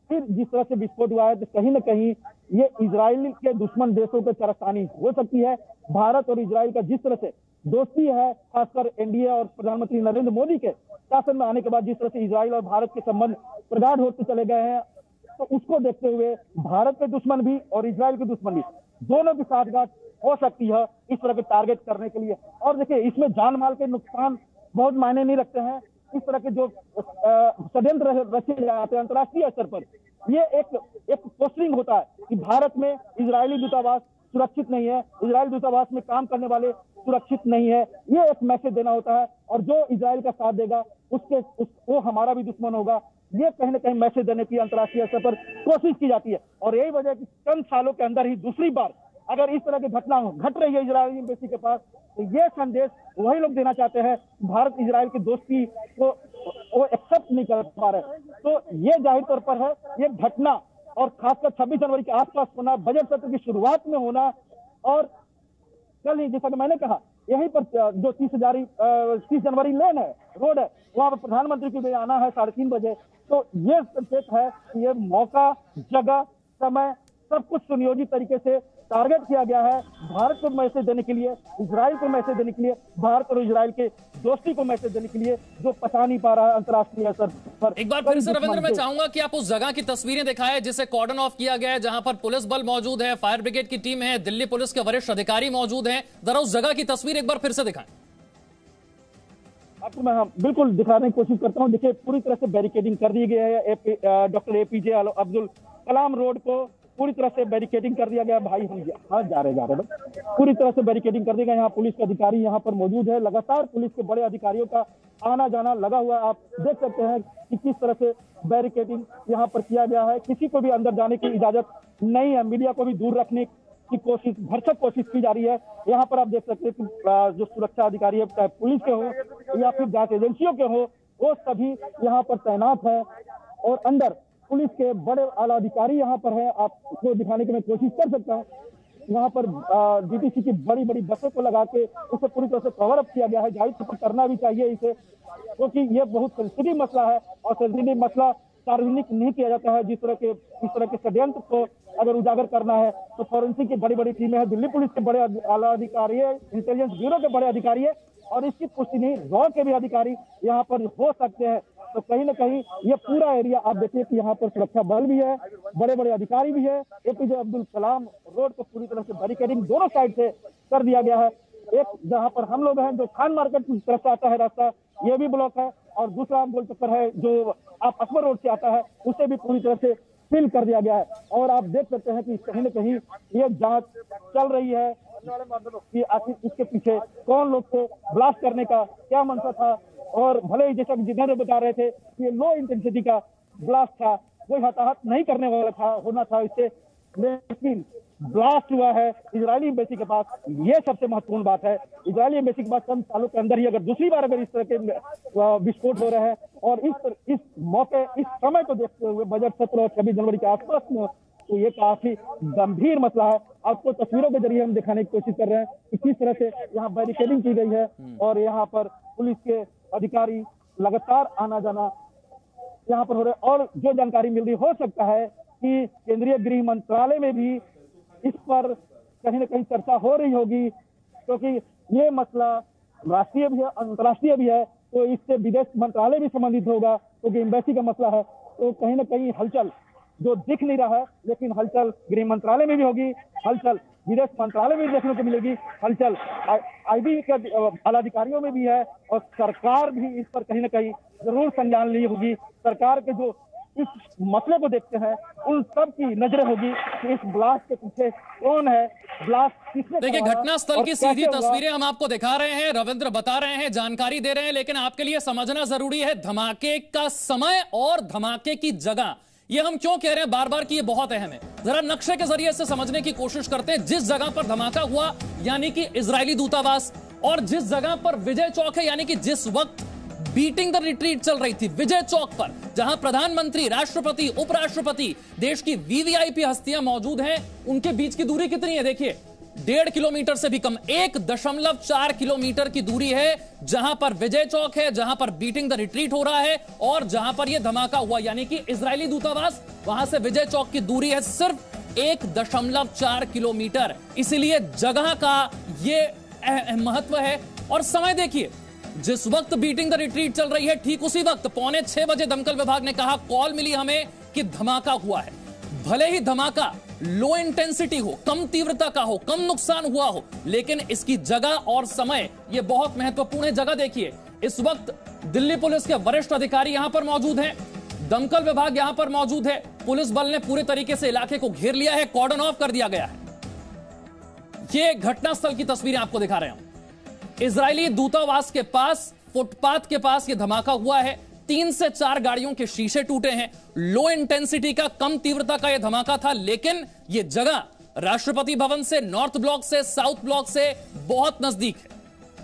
फिर जिस तरह से विस्फोट हुआ है तो कहीं ना कहीं ये इजराइल के दुश्मन देशों के कारस्तानी हो सकती है। भारत और इजराइल का जिस तरह से दोस्ती है, खासकर एनडीए और प्रधानमंत्री नरेंद्र मोदी के शासन में आने के बाद जिस तरह से इजराइल और भारत के संबंध प्रगाढ़ होते चले गए हैं, तो उसको देखते हुए भारत के दुश्मन भी और इजराइल के दुश्मन भी दोनों की साठगांठ हो सकती है इस तरह के टारगेट करने के लिए। और देखिए, इसमें जान माल के नुकसान बहुत मायने नहीं रखते हैं। इस तरह के जो षड्यंत्र रचे जाते हैं अंतर्राष्ट्रीय स्तर पर, ये एक एक पोस्टिंग होता है कि भारत में इजरायली दूतावास सुरक्षित नहीं है, इजरायल दूतावास में काम करने वाले सुरक्षित नहीं है, ये एक मैसेज देना होता है। और जो इजराइल का साथ देगा उसके उस, वो हमारा भी दुश्मन होगा, ये कहीं ना कहीं मैसेज देने की अंतर्राष्ट्रीय स्तर पर कोशिश की जाती है। और यही वजह है कि चंद सालों के अंदर ही दूसरी बार अगर इस तरह की घटना घट रही है इजरायली एम्बेसी के पास, तो ये संदेश वही लोग देना चाहते हैं भारत इजराइल की दोस्ती को वो एक्सेप्ट नहीं कर पा रहे। तो ये जाहिर तौर पर है ये घटना, और खासकर छब्बीस जनवरी के आसपास होना, बजट सत्र की शुरुआत में होना, और कल ही जैसा कि मैंने कहा यहीं पर जो तीस हजारी तीस जनवरी लेन है, रोड है, वहां पर प्रधानमंत्री को भी आना है साढ़े तीन बजे। तो ये संकेत है कि ये मौका, जगह, समय सब कुछ सुनियोजित तरीके से टारगेट किया गया है भारत को मैसेज देने के लिए, इजराइल को मैसेज देने के लिए, भारत और इजराइल के दोस्ती को मैसेज देने के लिए, जो पता नहीं पा रहा है अंतर्राष्ट्रीय स्तर पर। एक बार फिर से रविंद्र, मैं चाहूंगा कि आप उस जगह की तस्वीरें दिखाएं जिसे कॉर्डन ऑफ किया गया है, जहां पर पुलिस बल मौजूद है, फायर ब्रिगेड की टीम है, दिल्ली पुलिस के वरिष्ठ अधिकारी मौजूद हैं। जरा उस जगह की तस्वीर एक बार फिर से दिखाएं। आपको मैं हाँ, बिल्कुल दिखाने की कोशिश करता हूँ। देखिए, पूरी तरह से बैरिकेडिंग कर दी गई है। Doctor APJ Abdul Kalam road को पूरी तरह से बैरिकेडिंग कर दिया गया। भाई हम हाँ जा रहे जा रहे बस पूरी तरह से बैरिकेडिंग कर दी गई। यहाँ पुलिस के अधिकारी यहाँ पर मौजूद है, लगातार पुलिस के बड़े अधिकारियों का आना जाना लगा हुआ। आप देख सकते हैं कि किस तरह से बैरिकेडिंग यहाँ पर किया गया है। किसी को भी अंदर जाने की इजाजत नहीं है, मीडिया को भी दूर रखने की कोशिश, भरसक कोशिश की जा रही है। यहाँ पर आप देख सकते हैं कि जो सुरक्षा अधिकारी है, चाहे पुलिस के हो या फिर जांच एजेंसियों के हो, वो सभी यहाँ पर तैनात है। और अंदर पुलिस के बड़े आला अधिकारी यहाँ पर है, आपको दिखाने की मैं कोशिश कर सकता हूँ। यहाँ पर डीटीसी की बड़ी बड़ी बसों को लगा के उसे पूरी तरह से कवर अप किया गया है। जाहिर तौर पर करना भी चाहिए इसे, क्योंकि ये बहुत सेंसिटिव मसला है और सेंसिटिव मसला सार्वजनिक नहीं किया जाता है। जिस तरह के इस तरह के षड्यंत्र को अगर उजागर करना है तो फॉरेंसिक की बड़ी बड़ी टीमें हैं, दिल्ली पुलिस के बड़े आला अधिकारी है, इंटेलिजेंस ब्यूरो के बड़े अधिकारी है, और इसकी पुष्टि नहीं रॉ के भी अधिकारी यहाँ पर हो सकते हैं। तो कहीं ना कहीं ये पूरा एरिया आप देखिए कि यहाँ पर सुरक्षा बल भी है, बड़े बड़े अधिकारी भी है। एपीजे अब्दुल कलाम रोड को पूरी तरह से बैरिकेडिंग दोनों साइड से कर दिया गया है। एक जहाँ पर हम लोग हैं, जो खान मार्केट की तरफ से आता है रास्ता, ये भी ब्लॉक है, और दूसरा गोल चक्कर है जो आप अकबर रोड से आता है, उसे भी पूरी तरह से सील कर दिया गया है। और आप देख सकते हैं कि कहीं न कहीं ये जांच चल रही है कि आखिर इसके पीछे कौन लोग थे, ब्लास्ट करने का क्या मंशा था। और भले ही जैसा जिन्होंने बता रहे थे कि ये लो इंटेंसिटी का ब्लास्ट था, कोई हताहत नहीं करने वाला था होना था इससे, लेकिन ब्लास्ट हुआ है इजरायली एम्बेसी के पास। ये सबसे महत्वपूर्ण बात है। इजरायली एम्बेसी के पास चंद सालों के अंदर ही अगर दूसरी बार अगर इस तरह के विस्फोट हो रहे हैं, और इस इस मौके इस समय को देखते हुए बजट सत्र और छब्बीस जनवरी के आसपास में, तो ये काफी गंभीर मसला है। आपको तस्वीरों के जरिए हम दिखाने की कोशिश कर रहे हैं कि किस तरह से यहाँ बैरिकेडिंग की गई है, और यहाँ पर पुलिस के अधिकारी लगातार आना जाना यहाँ पर हो रहे। और जो जानकारी मिल रही, हो सकता है कि केंद्रीय गृह मंत्रालय में भी इस पर कहीं न कहीं चर्चा हो रही होगी, क्योंकि ये मसला राष्ट्रीय भी है, अंतर्राष्ट्रीय भी है, तो इससे विदेश मंत्रालय भी संबंधित होगा, क्योंकि एम्बेसी का मसला है। तो कहीं ना कहीं हलचल जो दिख नहीं रहा है, लेकिन हलचल गृह मंत्रालय में भी होगी, हलचल विदेश मंत्रालय में भी देखने को मिलेगी, हलचल आईबी के आलाधिकारियों में भी है, और सरकार भी इस पर कहीं ना कहीं जरूर संज्ञान ली होगी। सरकार के जो इस मसले को देखते हैं उन सब की नजरें होगी कि इस ब्लास्ट के पीछे कौन है, ब्लास्ट किसने। देखिए, घटनास्थल की सीधी तस्वीरें हम आपको दिखा रहे हैं, रविंद्र बता रहे हैं, जानकारी दे रहे हैं, लेकिन आपके लिए समझना जरूरी है धमाके का समय और धमाके की जगह। ये हम क्यों कह रहे हैं बार बार कि ये बहुत अहम है। जरा नक्शे के जरिए से समझने की कोशिश करते हैं। जिस जगह पर धमाका हुआ यानी कि इजरायली दूतावास, और जिस जगह पर विजय चौक है यानी कि जिस वक्त बीटिंग द रिट्रीट चल रही थी विजय चौक पर, जहां प्रधानमंत्री, राष्ट्रपति, उपराष्ट्रपति, देश की वीवीआईपी हस्तियां मौजूद हैं, उनके बीच की दूरी कितनी है? देखिए, डेढ़ किलोमीटर से भी कम, एक दशमलव चार किलोमीटर की दूरी है जहां पर विजय चौक है, जहां पर बीटिंग द रिट्रीट हो रहा है और जहां पर यह धमाका हुआ, यानी कि इजरायली दूतावास वहां से विजय चौक की दूरी है सिर्फ एक दशमलव चार किलोमीटर। इसीलिए जगह का यह महत्व है। और समय देखिए, जिस वक्त बीटिंग द रिट्रीट चल रही है ठीक उसी वक्त पौने छह बजे दमकल विभाग ने कहा, कॉल मिली हमें कि धमाका हुआ है। भले ही धमाका लो इंटेंसिटी हो, कम तीव्रता का हो, कम नुकसान हुआ हो, लेकिन इसकी जगह और समय यह बहुत महत्वपूर्ण है। जगह देखिए, इस वक्त दिल्ली पुलिस के वरिष्ठ अधिकारी यहां पर मौजूद हैं, दमकल विभाग यहां पर मौजूद है, पुलिस बल ने पूरे तरीके से इलाके को घेर लिया है, कॉर्डन ऑफ कर दिया गया है। ये घटनास्थल की तस्वीरें आपको दिखा रहे हैं। इजरायली दूतावास के पास, फुटपाथ के पास यह धमाका हुआ है। तीन से चार गाड़ियों के शीशे टूटे हैं। लो इंटेंसिटी का, कम तीव्रता का यह धमाका था, लेकिन यह जगह राष्ट्रपति भवन से, नॉर्थ ब्लॉक से, साउथ ब्लॉक से बहुत नजदीक है।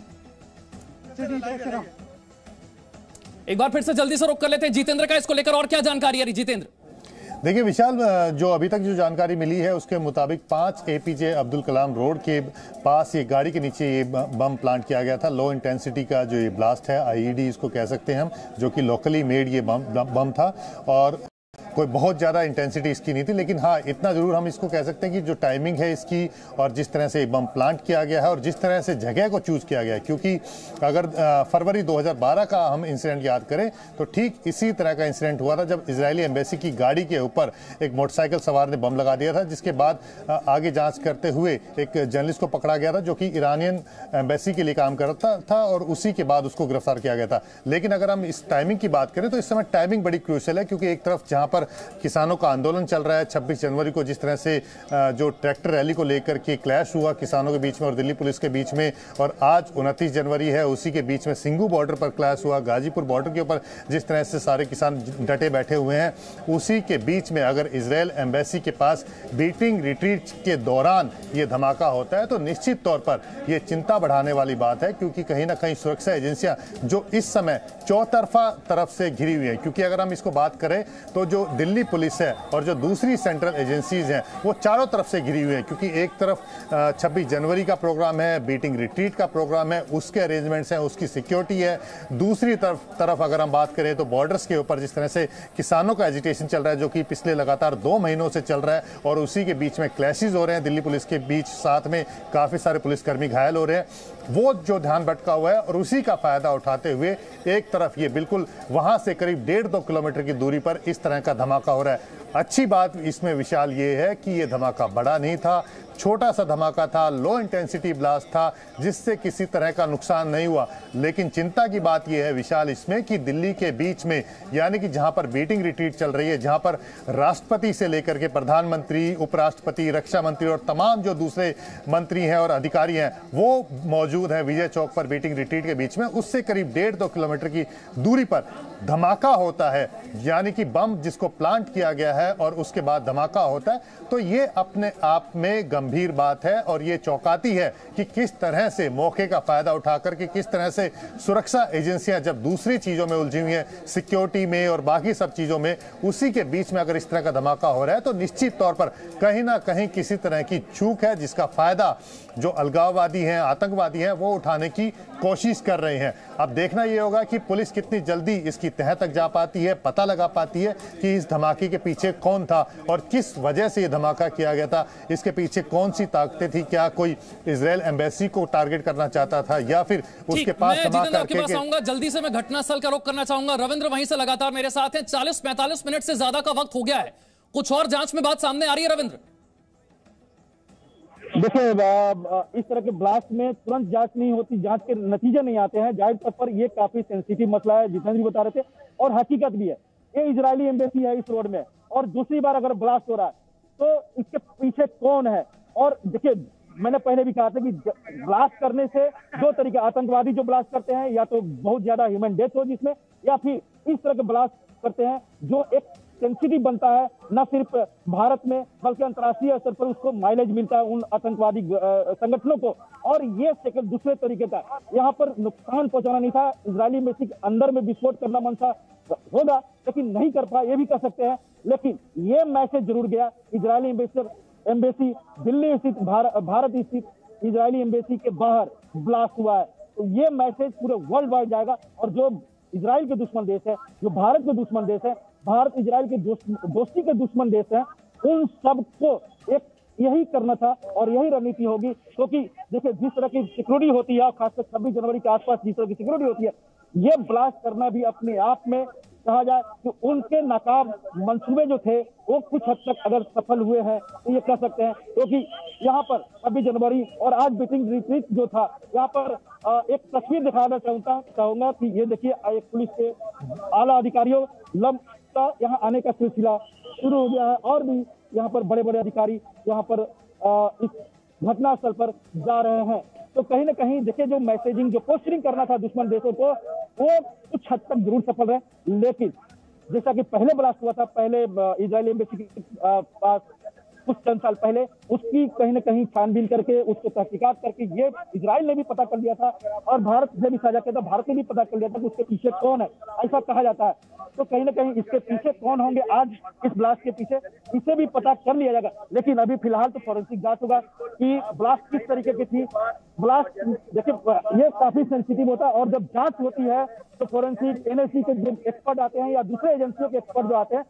एक बार फिर से जल्दी से रुक कर लेते हैं जितेंद्र का, इसको लेकर और क्या जानकारी है जितेंद्र? देखिए विशाल, जो अभी तक जो जानकारी मिली है उसके मुताबिक पाँच एपीजे अब्दुल कलाम रोड के पास ये गाड़ी के नीचे ये बम प्लांट किया गया था। लो इंटेंसिटी का जो ये ब्लास्ट है, आईईडी इसको कह सकते हैं हम, जो कि लोकली मेड ये बम बम था और कोई बहुत ज़्यादा इंटेंसिटी इसकी नहीं थी। लेकिन हाँ, इतना ज़रूर हम इसको कह सकते हैं कि जो टाइमिंग है इसकी और जिस तरह से बम प्लांट किया गया है और जिस तरह से जगह को चूज़ किया गया है, क्योंकि अगर फरवरी दो हज़ार बारह का हम इंसिडेंट याद करें तो ठीक इसी तरह का इंसिडेंट हुआ था जब इजरायली एम्बेसी की गाड़ी के ऊपर एक मोटरसाइकिल सवार ने बम लगा दिया था, जिसके बाद आगे जाँच करते हुए एक जर्नलिस्ट को पकड़ा गया था जो कि ईरानियन एम्बेसी के लिए काम करता था और उसी के बाद उसको गिरफ्तार किया गया था। लेकिन अगर हम इस टाइमिंग की बात करें तो इस समय टाइमिंग बड़ी क्रूशियल है, क्योंकि एक तरफ जहाँ पर किसानों का आंदोलन चल रहा है, छब्बीस जनवरी को जिस तरह से जो ट्रैक्टर रैली को लेकर के क्लैश हुआ किसानों के बीच में और दिल्ली पुलिस के बीच में, और आज उनतीस जनवरी है, उसी के बीच में सिंघू बॉर्डर पर क्लैश हुआ, गाजीपुर बॉर्डर के ऊपर जिस तरह से सारे किसान डटे बैठे हुए हैं, उसी के बीच में अगर इजरायल एम्बेसी के पास बीटिंग रिट्रीट के दौरान ये धमाका होता है तो निश्चित तौर पर यह चिंता बढ़ाने वाली बात है, क्योंकि कहीं ना कहीं सुरक्षा एजेंसियां जो इस समय चौतरफा तरफ से घिरी हुई है, क्योंकि अगर हम इसको बात करें तो जो दिल्ली पुलिस है और जो दूसरी सेंट्रल एजेंसीज हैं वो चारों तरफ से घिरी हुई है, क्योंकि एक तरफ छब्बीस जनवरी का प्रोग्राम है, बीटिंग रिट्रीट का प्रोग्राम है, उसके अरेंजमेंट्स हैं, उसकी सिक्योरिटी है। दूसरी तरफ तरफ अगर हम बात करें तो बॉर्डर्स के ऊपर जिस तरह से किसानों का एजिटेशन चल रहा है, जो कि पिछले लगातार दो महीनों से चल रहा है, और उसी के बीच में क्लैशेस हो रहे हैं दिल्ली पुलिस के बीच, साथ में काफ़ी सारे पुलिसकर्मी घायल हो रहे हैं, वो जो ध्यान भटका हुआ है और उसी का फायदा उठाते हुए एक तरफ ये बिल्कुल वहां से करीब डेढ़ दो किलोमीटर की दूरी पर इस तरह का धमाका हो रहा है। अच्छी बात इसमें विशाल ये है कि ये धमाका बड़ा नहीं था, छोटा सा धमाका था, लो इंटेंसिटी ब्लास्ट था, जिससे किसी तरह का नुकसान नहीं हुआ। लेकिन चिंता की बात यह है विशाल इसमें कि दिल्ली के बीच में, यानी कि जहां पर बीटिंग रिट्रीट चल रही है, जहां पर राष्ट्रपति से लेकर के प्रधानमंत्री, उपराष्ट्रपति, रक्षा मंत्री और तमाम जो दूसरे मंत्री हैं और अधिकारी हैं वो मौजूद हैं विजय चौक पर बीटिंग रिट्रीट के बीच में, उससे करीब डेढ़ दो किलोमीटर की दूरी पर धमाका होता है, यानी कि बम जिसको प्लांट किया गया है और उसके बाद धमाका होता है, तो ये अपने आप में गंभीर बात है और ये चौंकाती है कि किस तरह से मौके का फायदा उठाकर के किस तरह से सुरक्षा एजेंसियां जब दूसरी चीजों में उलझी हुई हैं, सिक्योरिटी में और बाकी सब चीजों में, उसी के बीच में अगर इस तरह का धमाका हो रहा है तो निश्चित तौर पर कहीं ना कहीं किसी तरह की चूक है, जिसका फायदा जो अलगाववादी हैं, आतंकवादी हैं, वो उठाने की कोशिश कर रहे हैं। अब देखना यह होगा कि पुलिस कितनी जल्दी इसकी तह तक जा पाती है, पता लगा पाती है कि इस धमाके के पीछे कौन था और किस वजह से यह धमाका किया गया था, इसके पीछे कौन सी ताकतें थी, क्या कोई इजरायल एम्बेसी को टारगेट करना चाहता था या फिर उसके पास धमाका करके। आऊंगा जल्दी से, मैं घटनास्थल का रुख करना चाहूंगा। रविंद्र वहीं से लगातार मेरे साथ हैं। चालीस पैंतालीस मिनट से ज्यादा का वक्त हो गया है, कुछ और जांच में बात सामने आ रही है रविंद्र? देखिए, इस तरह के ब्लास्ट में तुरंत जांच नहीं होती, जांच के नतीजे नहीं आते हैं। जाहिर तौर पर ये काफी सेंसिटिव मसला है, जितेंद्र जी बता रहे थे, और हकीकत भी है। ये इजरायली एम्बेसी है इस रोड में, और दूसरी बार अगर ब्लास्ट हो रहा है तो इसके पीछे कौन है? और देखिए, मैंने पहले भी कहा था कि ब्लास्ट करने से दो तरीके, आतंकवादी जो ब्लास्ट करते हैं, या तो बहुत ज्यादा ह्यूमन डेथ हो जिसमें, या फिर इस तरह के ब्लास्ट करते हैं जो एक सेंसिटिव बनता है, न सिर्फ भारत में बल्कि अंतर्राष्ट्रीय स्तर पर उसको माइलेज मिलता है उन आतंकवादी संगठनों को। और ये सेकंड दूसरे तरीके का, यहाँ पर नुकसान पहुंचाना नहीं था, इजरायली एम्बेसी के अंदर में विस्फोट करना मन था होगा, लेकिन नहीं कर पाया, ये भी कह सकते हैं। लेकिन ये मैसेज जरूर गया इजरायली एम्बेसडर एम्बेसी दिल्ली स्थित भार, भारत स्थित इजरायली एम्बेसी के बाहर ब्लास्ट हुआ है। तो ये मैसेज पूरे वर्ल्ड वाइड जाएगा और जो इजराइल के दुश्मन देश है, जो भारत के दुश्मन देश है, भारत इजराइल के दोस्ती के दुश्मन देश है, उन सबको एक यही करना था और यही रणनीति होगी। क्योंकि देखिए जिस तरह की सिक्योरिटी होती है, खासकर छब्बीस जनवरी के आसपास जिस तरह की सिक्योरिटी होती है, ये ब्लास्ट करना भी अपने आप में कहा जाए कि उनके नाकाम मंसूबे जो थे वो कुछ हद तक अगर सफल हुए हैं तो ये कह सकते हैं। क्योंकि तो यहाँ पर छब्बीस जनवरी और आज बीटिंग रिट्रीट जो था, यहाँ पर एक तस्वीर दिखाना चाहूंगा चाहूंगा कि ये देखिए एक पुलिस के आला अधिकारियों लम का यहाँ आने का सिलसिला शुरू हो गया है और भी यहाँ पर बड़े बड़े अधिकारी यहाँ पर इस घटनास्थल पर जा रहे हैं। तो कहीं ना कहीं देखिए जो मैसेजिंग, जो पोस्टरिंग करना था दुश्मन देशों को, वो कुछ हद तक जरूर सफल है। लेकिन जैसा कि पहले ब्लास्ट हुआ था, पहले इजरायली एम्बेसी के पास कुछ चंद साल पहले, उसकी कहीं ना कहीं छानबीन करके उसको तहकीकात करके ये इजराइल ने भी पता कर लिया था और भारत से भी साझा किया था, भारत ने भी पता कर लिया था कि उसके पीछे कौन है, ऐसा कहा जाता है। तो कहीं ना कहीं इसके पीछे कौन होंगे आज इस ब्लास्ट के पीछे, इसे भी पता कर लिया जाएगा। लेकिन अभी फिलहाल तो फॉरेंसिक जांच होगा कि ब्लास्ट किस तरीके की थी। ब्लास्ट देखिए ये काफी सेंसिटिव होता है और जब जांच होती है तो फॉरेंसिक एनएससी के जो एक्सपर्ट आते हैं या दूसरे एजेंसियों के एक्सपर्ट जो आते हैं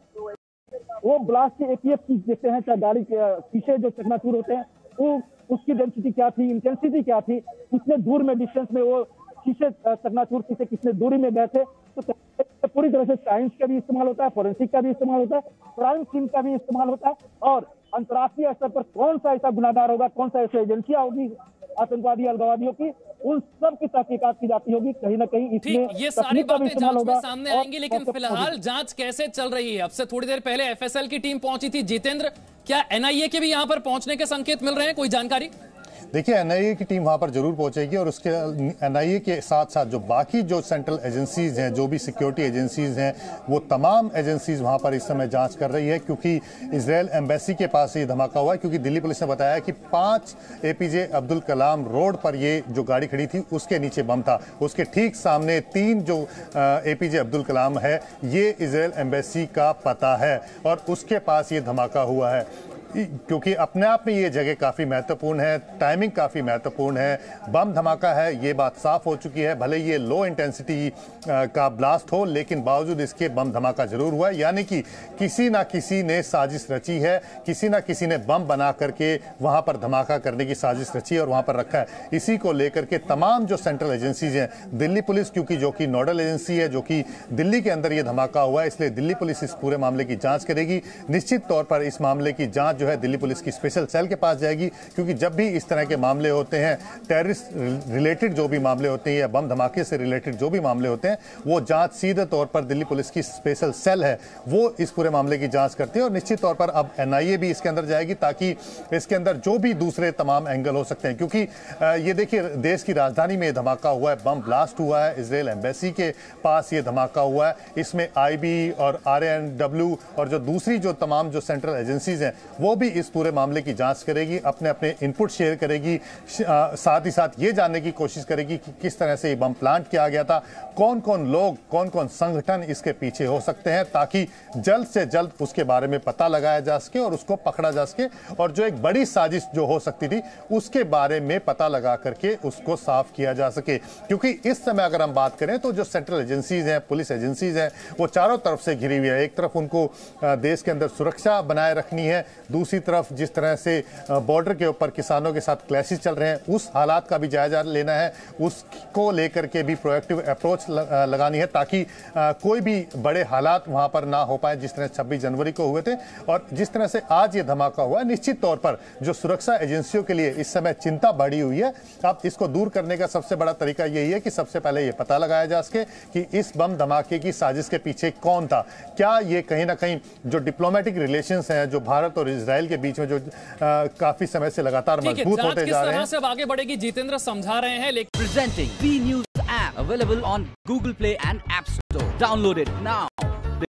वो ब्लास्ट के एक ही एक चीज देखते हैं, चाहे गाड़ी के शीशे जो चकनाचूर होते हैं वो उसकी डेंसिटी क्या थी, इंटेंसिटी क्या थी, कितने दूर में डिस्टेंस में वो शीशे चकनाचूर से कितने दूरी में गए थे। तो पूरी तरह से साइंस का भी इस्तेमाल होता है, फॉरेंसिक का भी इस्तेमाल होता है, क्राइम सीन का भी इस्तेमाल होता है और अंतर्राष्ट्रीय स्तर पर कौन सा ऐसा गुनाहगार होगा, कौन सा ऐसी एजेंसियां होगी आतंकवादी अलगाववादियों की, उन सब की तहकीकात की जाती होगी। कहीं ना कहीं इसमें ये सारी बातें जांच में सामने आएंगी। लेकिन फिलहाल जांच कैसे चल रही है? अब से थोड़ी देर पहले एफएसएल की टीम पहुंची थी। जितेंद्र, क्या एनआईए के भी यहां पर पहुंचने के संकेत मिल रहे हैं? कोई जानकारी? देखिए एनआईए की टीम वहां पर जरूर पहुंचेगी और उसके एनआईए के साथ साथ जो बाकी जो सेंट्रल एजेंसीज हैं, जो भी सिक्योरिटी एजेंसीज हैं, वो तमाम एजेंसीज वहां पर इस समय जांच कर रही है। क्योंकि इजराइल एम्बेसी के पास ये धमाका हुआ है, क्योंकि दिल्ली पुलिस ने बताया कि पांच एपीजे अब्दुल कलाम रोड पर ये जो गाड़ी खड़ी थी उसके नीचे बम था। उसके ठीक सामने तीन जो एपीजे अब्दुल कलाम है, ये इजराइल एम्बेसी का पता है और उसके पास ये धमाका हुआ है। क्योंकि अपने आप में ये जगह काफ़ी महत्वपूर्ण है, टाइमिंग काफ़ी महत्वपूर्ण है, बम धमाका है, ये बात साफ हो चुकी है। भले ये लो इंटेंसिटी का ब्लास्ट हो, लेकिन बावजूद इसके बम धमाका जरूर हुआ है। यानी कि किसी ना किसी ने साजिश रची है, किसी ना किसी ने बम बना करके वहां पर धमाका करने की साजिश रची है और वहां पर रखा है। इसी को लेकर के तमाम जो सेंट्रल एजेंसीज हैं, दिल्ली पुलिस क्योंकि जो कि नोडल एजेंसी है, जो कि दिल्ली के अंदर ये धमाका हुआ है, इसलिए दिल्ली पुलिस इस पूरे मामले की जांच करेगी। निश्चित तौर पर इस मामले की जांच जो है दिल्ली पुलिस की स्पेशल सेल के पास जाएगी, क्योंकि जब भी इस तरह के मामले होते हैं, टेररिस्ट रिलेटेड जो भी मामले होते हैं या बम धमाके से रिलेटेड जो भी मामले होते हैं, वो जांच सीधे तौर पर दिल्ली पुलिस की स्पेशल सेल है, वो इस पूरे मामले की जांच करती है। और निश्चित तौर पर अब एनआईए भी इसके अंदर जाएगी ताकि इसके अंदर जो भी दूसरे तमाम एंगल हो सकते हैं। क्योंकि ये देखिए देश की राजधानी में धमाका हुआ है, बम ब्लास्ट हुआ है, इजराइल एम्बेसी के पास ये धमाका हुआ है। इसमें आईबी और आरएनडब्ल्यू और जो दूसरी जो तमाम जो सेंट्रल एजेंसीज हैं, वो भी इस पूरे मामले की जांच करेगी, अपने अपने इनपुट शेयर करेगी, साथ ही साथ ये जानने की कोशिश करेगी कि किस तरह से ये बम प्लांट किया गया था, कौन कौन लोग, कौन कौन संगठन इसके पीछे हो सकते हैं, ताकि जल्द से जल्द उसके बारे में पता लगाया जा सके और उसको पकड़ा जा सके। और जो एक बड़ी साजिश जो हो सकती थी उसके बारे में पता लगा करके उसको साफ किया जा सके। क्योंकि इस समय अगर हम बात करें तो जो सेंट्रल एजेंसीज हैं, पुलिस एजेंसीज हैं, वो चारों तरफ से घिरी हुई है। एक तरफ उनको देश के अंदर सुरक्षा बनाए रखनी है, दूसरी तरफ जिस तरह से बॉर्डर के ऊपर किसानों के साथ क्लैशेस चल रहे हैं, उस हालात का भी जायजा लेना है, उसको लेकर के भी प्रोएक्टिव अप्रोच लगानी है, ताकि कोई भी बड़े हालात वहां पर ना हो पाए जिस तरह छब्बीस जनवरी को हुए थे। और जिस तरह से आज ये धमाका हुआ है, निश्चित तौर पर जो सुरक्षा एजेंसियों के लिए इस समय चिंता बढ़ी हुई है। अब इसको दूर करने का सबसे बड़ा तरीका यही है कि सबसे पहले ये पता लगाया जा सके कि इस बम धमाके की साजिश के पीछे कौन था। क्या ये कहीं ना कहीं जो डिप्लोमेटिक रिलेशंस हैं, जो भारत और इजराइल के बीच में जो आ, काफी समय से लगातार मजबूत होते जा रहे हैं, से अब आगे बढ़ेगी जितेंद्र समझा रहे हैं। लेकिन presenting B news app available on Google Play and app store, download it now.